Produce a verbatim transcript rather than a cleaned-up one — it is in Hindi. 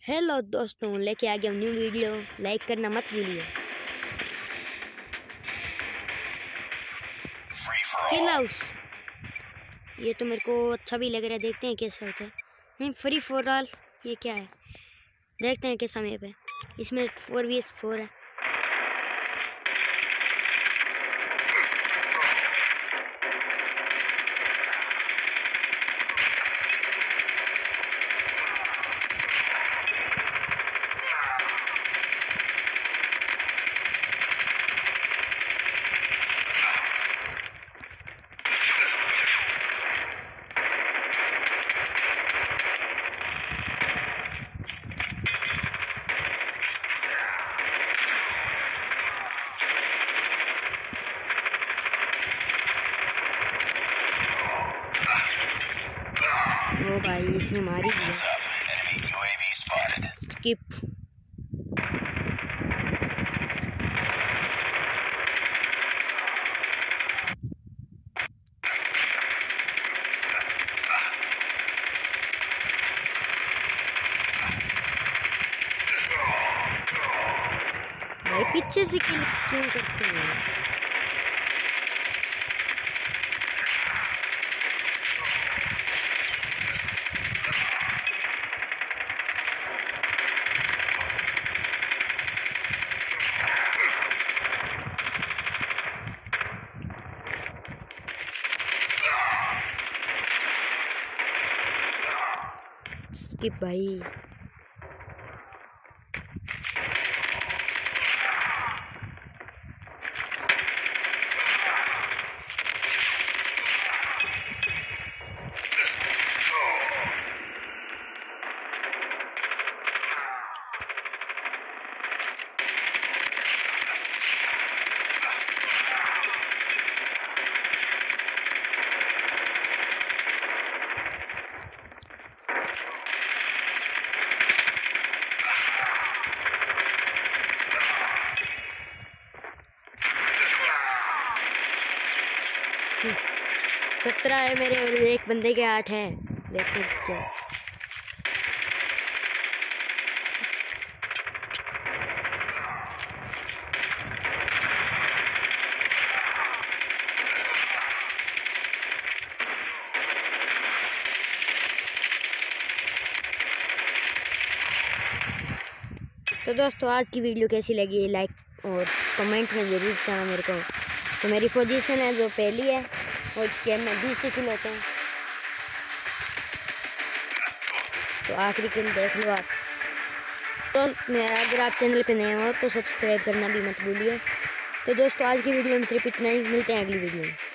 हेलो दोस्तों, लेके आ गया न्यू वीडियो। लाइक करना मत भूलिए। किल हाउस, ये तो मेरे को अच्छा भी लग रहा है। देखते हैं कैसा होता है। नहीं, फ्री फॉर ऑल, ये क्या है? देखते हैं कैसा मैप है। इसमें फोर वी एस फोर है। ओ भाई, इसने मारी दिया। स्किप। भाई पीछे से किल क्यों करते हैं? स्किप भाई। सत्रह है मेरे और एक बंदे के आठ है। देखते हैं क्या। तो दोस्तों, आज की वीडियो कैसी लगी लाइक और कमेंट में ज़रूर बताना मेरे को। तो मेरी पोजीशन है जो पहली है और इस गेम में बीस से किल होते हैं। तो आखिरी किल देख लो आप। तो अगर आप चैनल पे नए हो तो सब्सक्राइब करना भी मत भूलिए। तो दोस्तों, आज की वीडियो में सिर्फ इतना ही। मिलते हैं अगली वीडियो में।